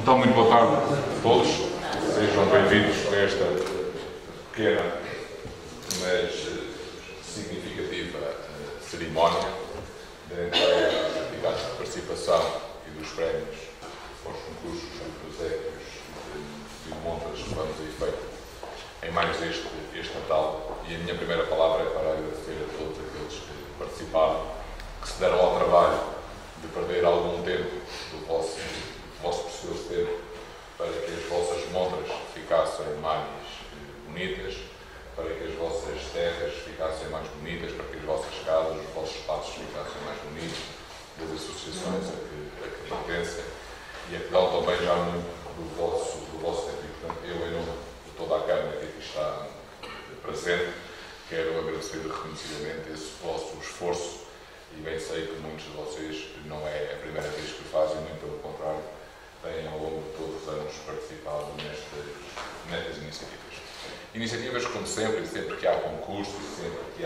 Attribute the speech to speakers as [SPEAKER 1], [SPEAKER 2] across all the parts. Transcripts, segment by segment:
[SPEAKER 1] Então, muito boa tarde a todos. Sejam bem-vindos a esta pequena, mas significativa cerimónia da entrega dos certificados de participação e dos prémios aos concursos e prosépios de montas que vamos aí feito em mais este Natal. E a minha primeira palavra é para agradecer a todos aqueles que participaram, que se deram ao trabalho de perder algum tempo do vosso precioso tempo para que as vossas montas ficassem mais bonitas, para que as vossas terras ficassem mais bonitas, para que as vossas casas, os vossos espaços ficassem mais bonitos, das associações a que pertencem e a que dão também já muito do vosso tempo. E, portanto, eu, em nome de toda a Câmara que aqui está presente, quero agradecer reconhecidamente esse vosso esforço. E bem sei que muitos de vocês não é a primeira vez que o fazem, muito pelo contrário, têm ao longo de todos os anos participado nestas iniciativas. Iniciativas, como sempre, e sempre que há concurso, e sempre que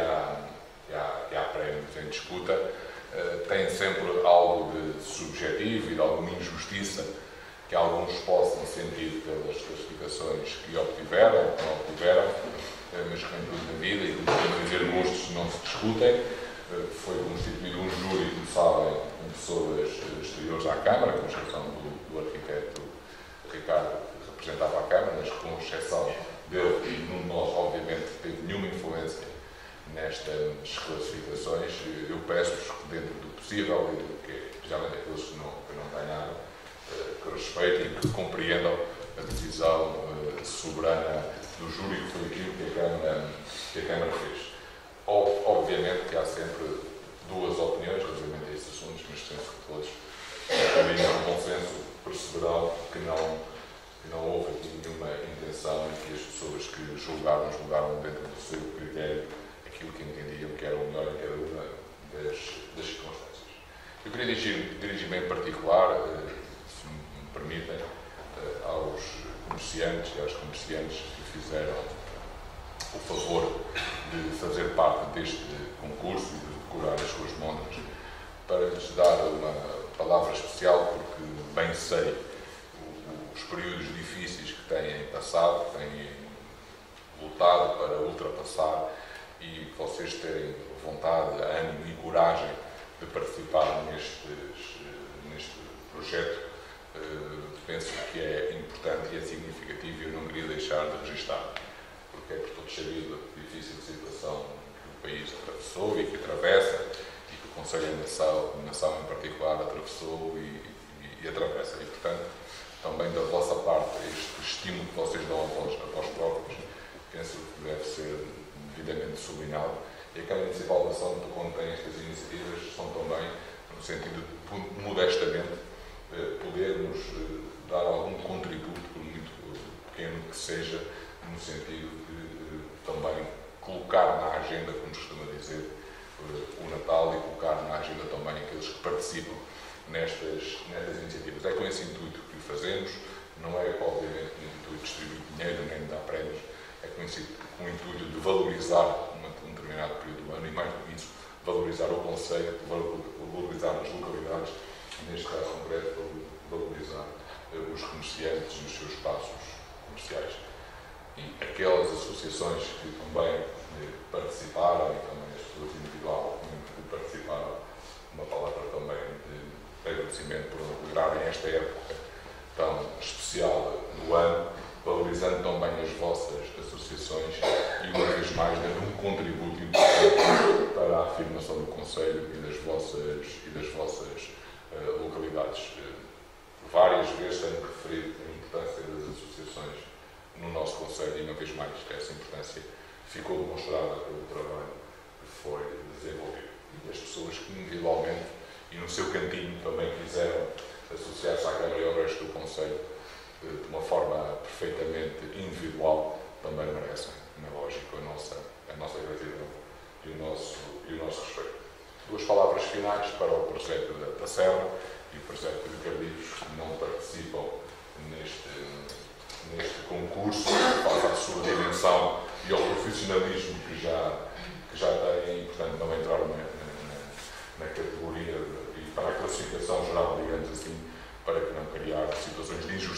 [SPEAKER 1] há prémios em disputa, têm sempre algo de subjetivo e de alguma injustiça que alguns possam sentir pelas classificações que obtiveram, que não obtiveram, mas que em tudo na vida, e como dizer, gostos não se discutem. Foi constituído um júri, como sabem, com pessoas exteriores à Câmara, com exceção do arquiteto Ricardo, que representava a Câmara, mas com exceção dele, e nenhum de nós, obviamente, teve nenhuma influência nestas classificações. Eu peço-vos que, dentro do possível, e que, especialmente aqueles que não ganharam, que respeitem e que compreendam a decisão soberana do júri, que foi aquilo que a Câmara fez. Obviamente que há sempre duas opiniões relativamente a estes assuntos, mas penso que todos, caminham no bom senso, perceberão que não houve aqui nenhuma intenção e que as pessoas que julgaram dentro do seu critério aquilo que entendiam que era o melhor em cada uma das circunstâncias. Eu queria dirigir-me em particular, se me permitem, aos comerciantes e às comerciantes que fizeram o favor de fazer parte deste concurso e de decorar as suas montas, para lhes dar uma palavra especial, porque bem sei os períodos difíceis que têm passado, que têm lutado para ultrapassar, e vocês terem vontade, ânimo e coragem de participar neste projeto, penso que é importante e é significativo, e eu não queria deixar de registar, porque é por todos sabido a difícil situação que o país atravessou e que atravessa, e que o Conselho de Nação em particular atravessou e atravessa. E, portanto, também da vossa parte, este estímulo que vocês dão a vós próprios, penso que deve ser devidamente sublinhado. E a Câmara Municipal de Nação, quando tem estas iniciativas, são também, no sentido de, modestamente, podermos dar algum contributo, por muito pequeno que seja, no sentido de também colocar na agenda, como se costuma dizer, o Natal, e colocar na agenda também aqueles que participam nestas iniciativas. É com esse intuito que o fazemos, não é, obviamente, com o intuito de distribuir dinheiro nem de dar prémios, é com o intuito de valorizar um determinado período do ano, e mais do que isso, valorizar o conceito, valorizar as localidades, neste caso concreto, valorizar os comerciantes nos seus espaços comerciais. E aquelas associações que também participaram, e também as pessoas individualmente que participaram, uma palavra também de agradecimento por alegrarem esta época tão especial do ano, valorizando também as vossas associações e, uma vez mais, dando um contributo importante para a afirmação do Conselho e das vossas localidades. Várias vezes tenho referido a importância das associações no nosso Conselho, e uma vez mais essa importância ficou demonstrada pelo trabalho que foi desenvolvido. E as pessoas que individualmente e no seu cantinho também quiseram associar-se à Câmara e ao resto do Conselho de uma forma perfeitamente individual, também merecem, na lógica, a nossa gratidão e o nosso respeito. Duas palavras finais para o presépio da Serra e o presépio de Carditos, que não participam neste concurso, face à sua dimensão e ao profissionalismo que já têm, e, portanto, não entraram na categoria e para a classificação geral, digamos assim, para que não criar situações de injustiça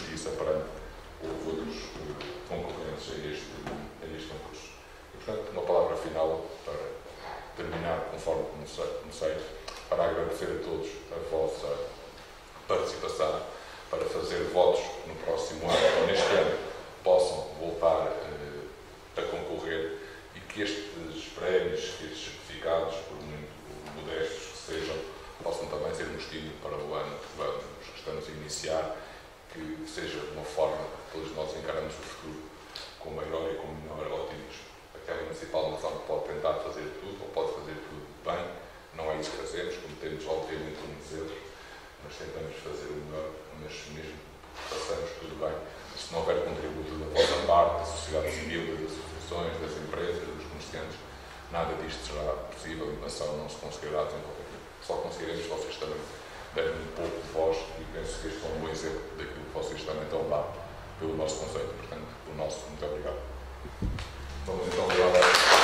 [SPEAKER 1] participação, para fazer votos no próximo ano, ou neste ano, possam voltar a concorrer e que estes prémios, estes certificados, por muito modestos que sejam, possam também ser um estímulo para o ano que estamos a iniciar, que seja uma forma que todos nós encaramos o futuro com maior e com menor otimismo. A Câmara Municipal não sabe que pode tentar fazer tudo, ou pode fazer tudo bem, não é isso que fazemos, cometemos obviamente uns erros, mas tentamos fazer o melhor, mas mesmo que façamos tudo bem, se não houver contributo da vossa parte, da sociedade civil, das associações, das empresas, dos comerciantes, nada disto será possível, a inovação não se conseguirá desenvolver. Só conseguiremos se vocês também derem um pouco de voz, e penso que este é um bom exemplo daquilo que vocês também estão a dar pelo nosso conceito. Portanto, o nosso muito obrigado. Vamos então agora.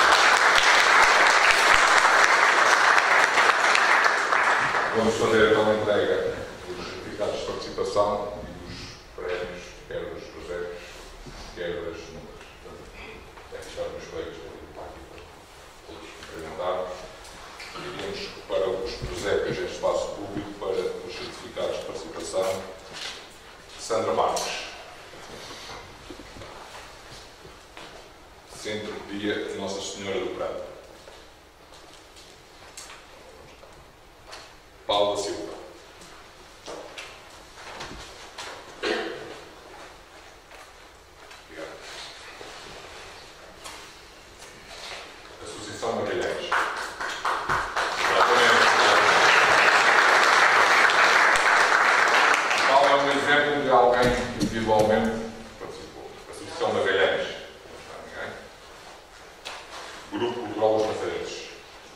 [SPEAKER 1] Vamos fazer então a entrega dos certificados de participação e dos prémios, quer dos projetos, quer das multas. É deixar os meus colegas para aqui, para todos cumprimentarmos. Iríamos para os projetos em espaço público, para os certificados de participação. Sandra Marques. Centro de Dia Nossa Senhora do Prado. Paula Silva. Obrigado. Associação Magalhães. Paula é um exemplo de alguém que individualmente participou. Associação Magalhães. Grupo Cultural dos Nazaretes.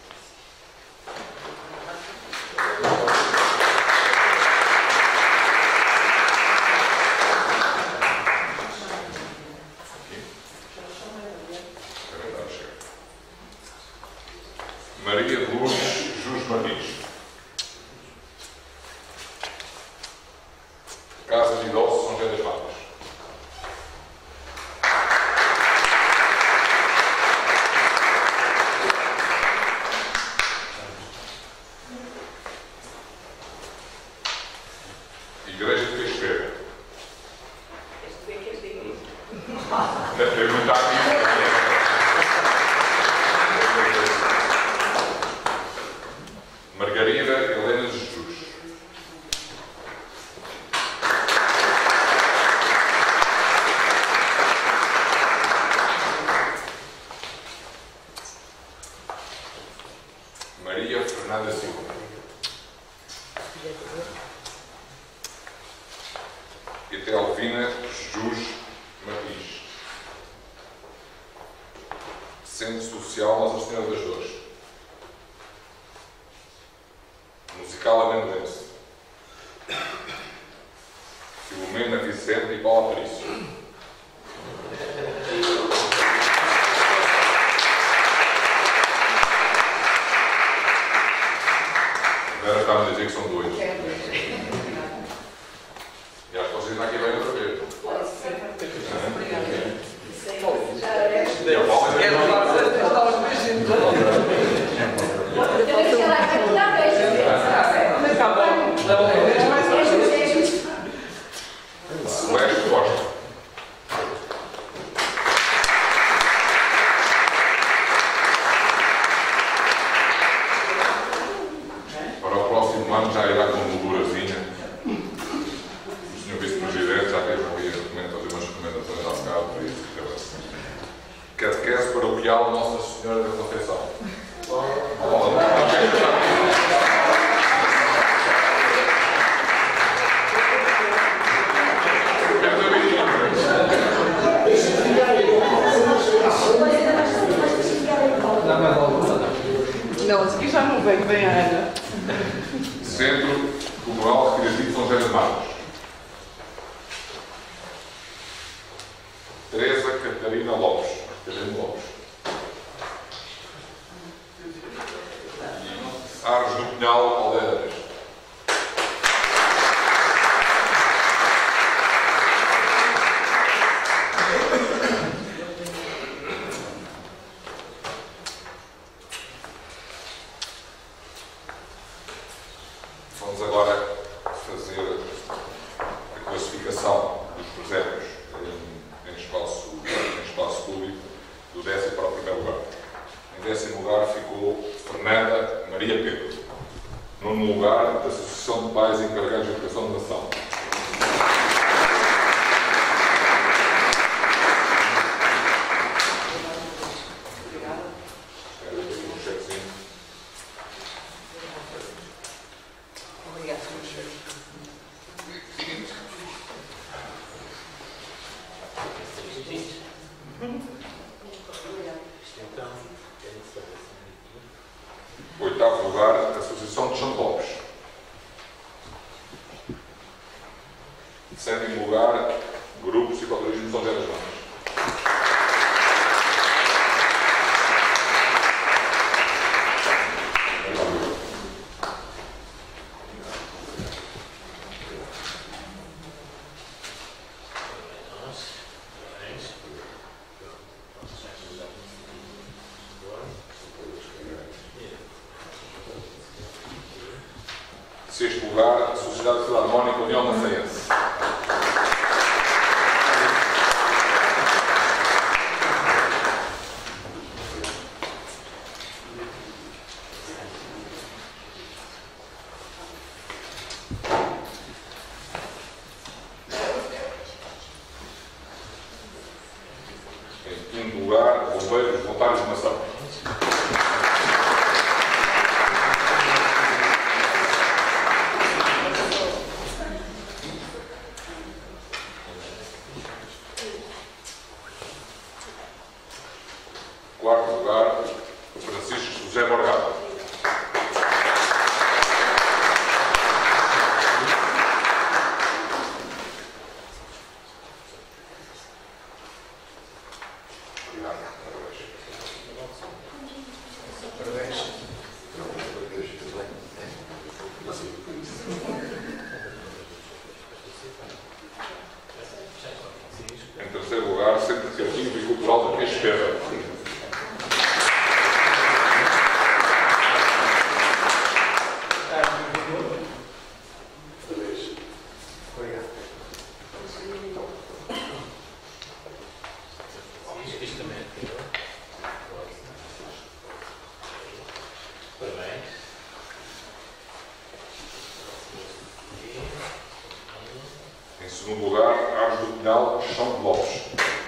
[SPEAKER 1] Maria de Lourdes Jus Martins. Casa de Idosos São José das Matas. Igreja de Cachoeira. Deve perguntar isso. Margarida Helena de Jesus. Maria Fernanda Silva. Etelvina Jus Martins. Centro Social Nossa Senhora das Dores. Musical Amendoense. Filomena Vicente e Paula Parício. Agora está a dizer que são dois. E acho que vocês aqui vêm outra vez. Celeste Costa. Para o próximo ano já irá com moldurazinha. O Sr. Vice-Presidente já teve ali fazer umas recomendações ao bocado para isso. Catequese paroquial Nossa Senhora da Conceição.
[SPEAKER 2] Não, isso aqui já não vem bem a Ana.
[SPEAKER 1] Centro Cultural Recreativo São José das Matas. Teresa Catarina Lopes. Catarina Lopes. Aros do Pinhal, Aldeia da Peste. Vamos agora fazer classificação dos projetos em espaço público do 10º para o primeiro lugar. Em 10º lugar ficou Fernanda Maria Pedro. Nono lugar, da Associação de Pais Encarregados de Educação da Nação. Oitavo lugar, a Associação de São Lopes. Sétimo lugar, Grupo Psicoturismo São José das Mãos. Sexto lugar, a Sociedade Filarmónica União Maçaense. Em quinto lugar, Bombeiros Voluntários de Nação. Quarto lugar, Francisco José Morgado. Em terceiro lugar, Centro Criativo e Cultural da Peixeira. Em segundo lugar, Ares do Pinhal, Chão de Lopes.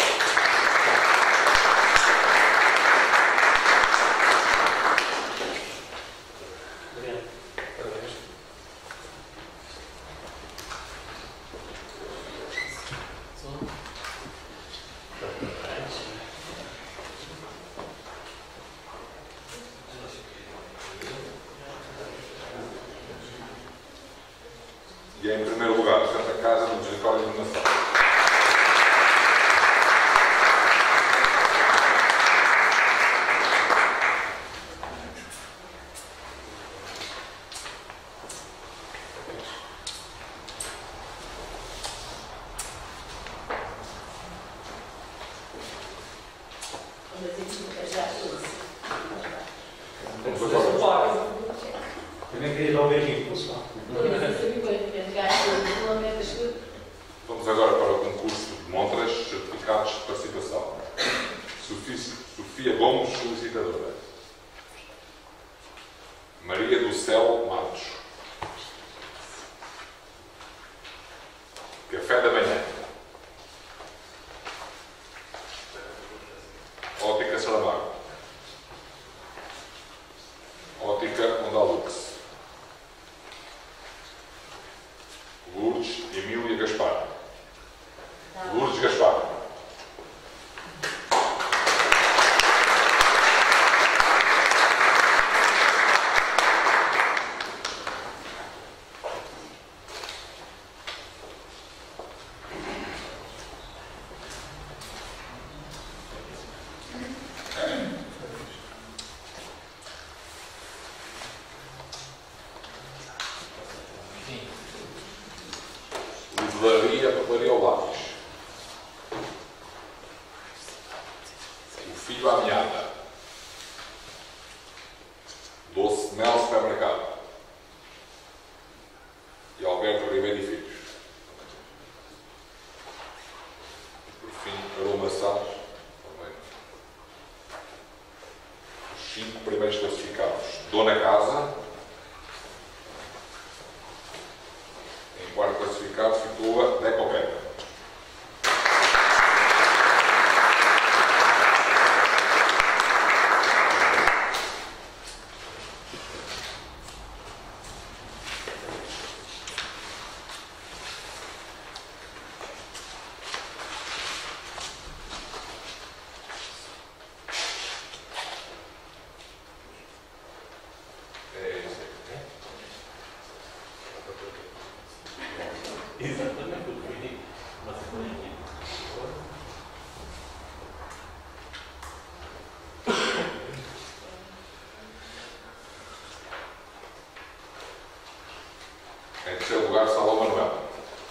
[SPEAKER 1] E em primeiro lugar, Santa Casa do Misericórdia de Nação. Vamos agora.
[SPEAKER 3] Eu nem queria dar um beijinho, pessoal.
[SPEAKER 1] Vamos agora para o concurso de montras, certificados de participação. Sofia Gomes, solicitadora. Maria do Céu Matos. Café da Manhã. Ótica Saramago. Ótica Ondalux. Lourdes Emília Gaspar. Lourdes Gaspar. Livraria Papelaria ao Lápis. O Filho à Meada. Doce Mel Supermercado. E Alberto Ribeiro e Filhos. certificado ficou a Decopeta.
[SPEAKER 3] Exatamente o que foi dito. Mas foi aqui.
[SPEAKER 1] Em terceiro lugar, Salão Manuel.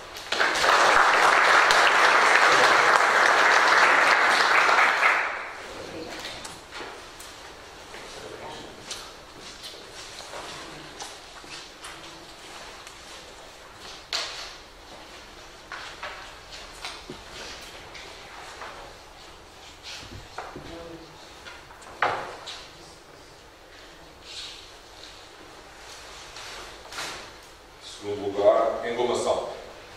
[SPEAKER 1] Segundo lugar, Engomação.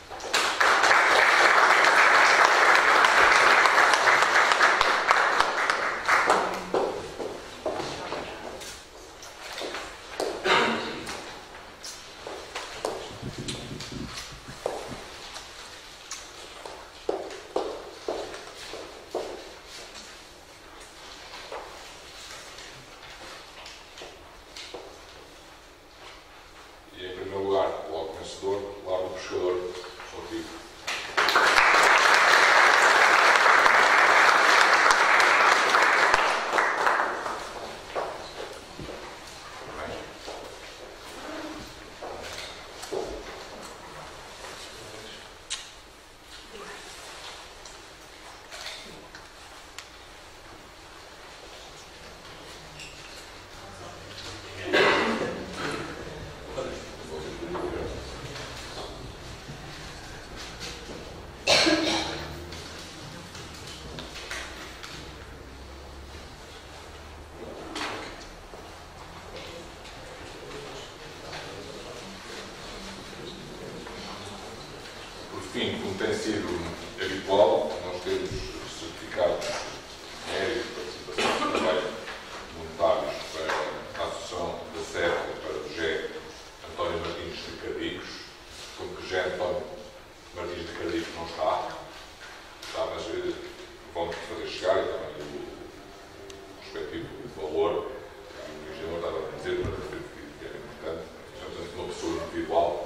[SPEAKER 1] E em primeiro lugar, logo vencedor, Lar do Pescador, Sotivo. Por fim, como tem sido habitual, nós temos certificados médicos de participação de trabalho voluntários para a Associação da Serra, para o José António Martins de Cardicos, como que José António Martins de Cardicos não está, mas vão fazer chegar e também o respectivo valor. O engenheiro estava a dizer, mas eu acredito que é importante. Estamos ante uma pessoa individual